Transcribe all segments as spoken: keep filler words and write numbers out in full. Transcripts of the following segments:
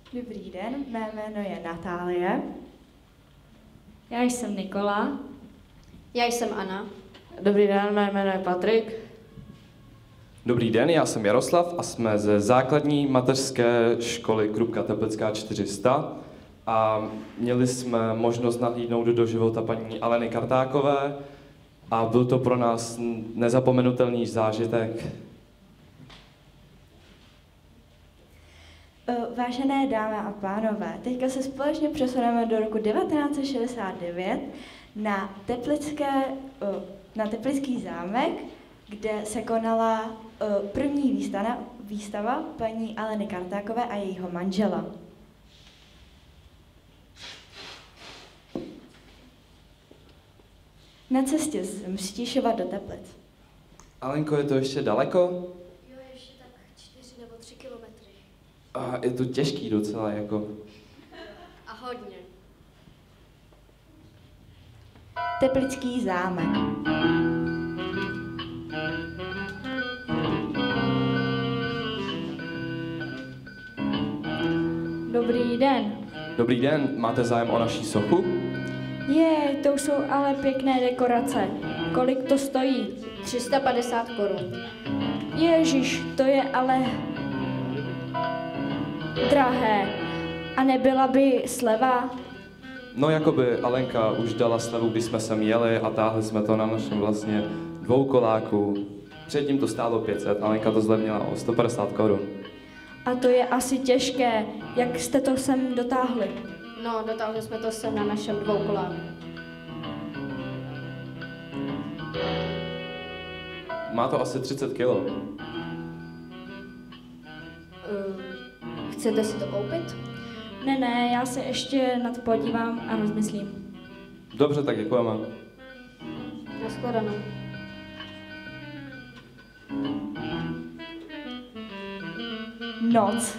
Dobrý den, mé jméno je Natálie. Já jsem Nikola. Já jsem Anna. Dobrý den, mé jméno je Patrik. Dobrý den, já jsem Jaroslav a jsme ze základní mateřské školy Krupka Teplická čtyři sta a měli jsme možnost nahlídnout do života paní Aleny Kartákové a byl to pro nás nezapomenutelný zážitek. Vážené dámy a pánové, teďka se společně přesuneme do roku devatenáct set šedesát devět na, teplické, na Teplický zámek, kde se konala první výstava, výstava paní Aleny Kartákové a jejího manžela. Na cestě z Mstíšova do Teplic. Alenko, je to ještě daleko? Jo, ještě tak čtyři nebo tři kilometry. A je to těžký docela, jako. A hodně. Teplický zámek. Dobrý den. Dobrý den, máte zájem o naší sochu? Je, to jsou ale pěkné dekorace. Kolik to stojí? tři sta padesát korun. Ježíš, to je ale drahé. A nebyla by sleva? No, jakoby Alenka už dala slevu, když jsme sem jeli a táhli jsme to na našem vlastně dvoukoláku. Předtím to stálo pět set, Alenka to zlevnila o sto padesát korun. A to je asi těžké. Jak jste to sem dotáhli? No, dotáhli jsme to sem na našem dvoukoláku. Má to asi třicet kilo. Uh, chcete si to koupit? Ne, ne, já se ještě na to podívám a rozmyslím. Dobře, tak děkujeme. Nashledanou. Noc.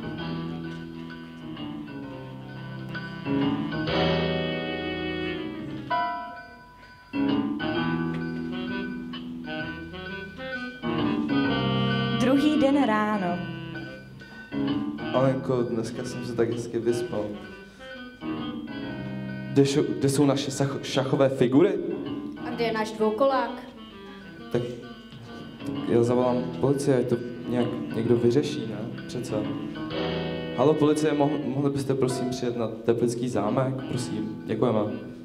Druhý den ráno. Alenko, dneska jsem se tak hezky vyspal. Kde, šo, kde jsou naše sach, šachové figury? A kde je náš dvoukolák? Tak já zavolám policii, ať to nějak někdo vyřeší, ne? Přece. Halo, policie, mohl, mohli byste prosím přijet na Teplický zámek? Prosím, děkujeme.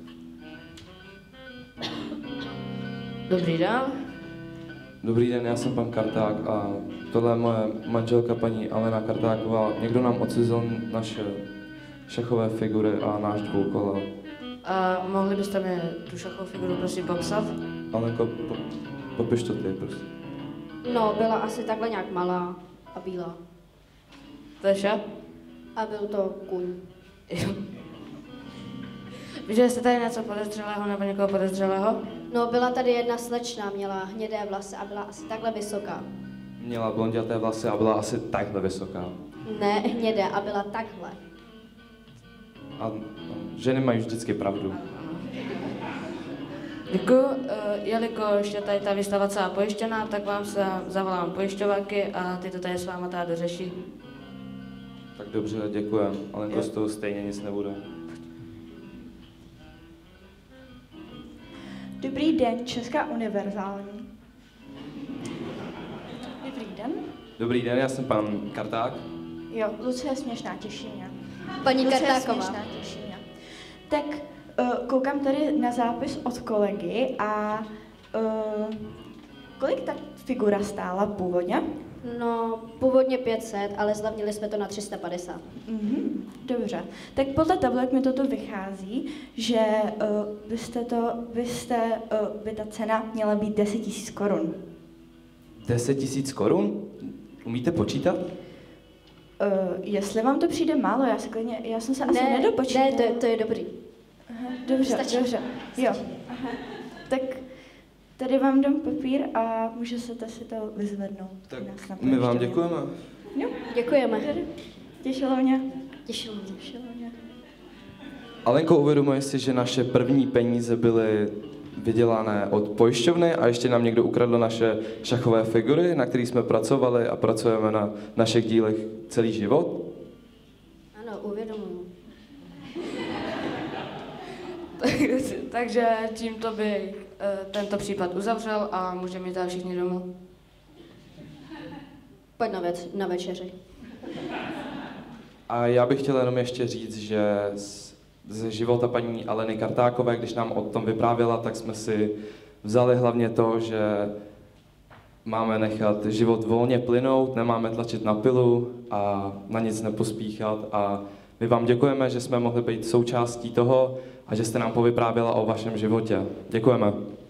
Dobrý den. Dobrý den, já jsem pan Karták a tohle je moje manželka paní Alena Kartáková. Někdo nám odcizil naše šachové figury a náš dvoukola. A mohli byste mi tu šachovou figuru prosím popsat? Alenko, po, popiš to ty, prosím. No, byla asi takhle nějak malá a bílá. To je vše? A byl to kůň. Viděli jste tady něco podezřelého nebo někoho podezřelého? No, byla tady jedna slečna, měla hnědé vlasy a byla asi takhle vysoká. Měla blonděté vlasy a byla asi takhle vysoká. Ne, hnědé a byla takhle. A, a ženy mají vždycky pravdu. Děkuji. Jelikož je tady ta výstava celá pojištěná, tak vám se zavolám pojišťovaky a ty to tady s váma tady dořeší. Tak dobře, děkujem. Alenko, z toho stejně nic nebude. Dobrý den, Česká univerzální. Dobrý den. Dobrý den, já jsem pan Karták. Jo, Lucie Směšná, těší mě. Paní Lucie Kartáková. Směšná, těší mě. Tak uh, koukám tady na zápis od kolegy a uh, kolik ta figura stála původně? No, původně pět set, ale zlevnili jsme to na tři sta padesát. Mhm, dobře. Tak podle tabulek mi toto vychází, že uh, byste to, byste, uh, by ta cena měla být deset tisíc korun. deset tisíc korun? Umíte počítat? Uh, jestli vám to přijde málo, já, se klidně, já jsem se asi Ne, nedopočítala. ne, to, je- to je dobrý. Aha, dobře, Stačí. dobře. Jo. Aha. Tak tady vám dám papír a můžete si to vyzvednout. Tak u nás na my vám pojišťovně. děkujeme. Jo, Děkujeme. tady. Těšilo mě. Těšilo mě. Těšilo mě. Alenko, uvědomuje si, že naše první peníze byly vydělané od pojišťovny a ještě nám někdo ukradl naše šachové figury, na kterých jsme pracovali a pracujeme na našich dílech celý život? uvědomuju. Takže tímto bych eh, tento případ uzavřel a můžeme jít dál všichni domů. Pojď na, věc, na večeři. A já bych chtěl jenom ještě říct, že z, ze života paní Aleny Kartákové, když nám o tom vyprávěla, tak jsme si vzali hlavně to, že máme nechat život volně plynout, nemáme tlačit na pilu a na nic nepospíchat. A my vám děkujeme, že jsme mohli být součástí toho a že jste nám povyprávěla o vašem životě. Děkujeme.